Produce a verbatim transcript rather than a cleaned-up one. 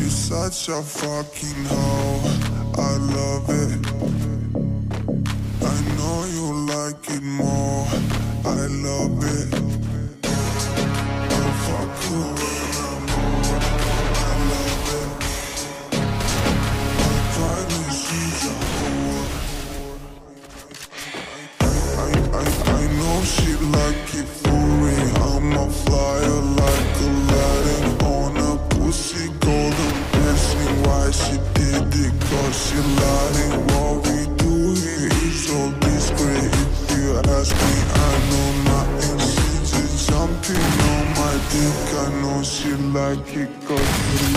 such a fucking hoe, I love it. I know you like it more, I love it. I fuck you when I'm bored, I love it. I try to see the whore. I, I, I know she like it for me. I'm a flyer like Aladdin on a pussy golden blessing. Why she did it? Cause she lied. What we do here is so discreet. If you ask me, I know nothing. She just jumping on my dick. I know she like it cause she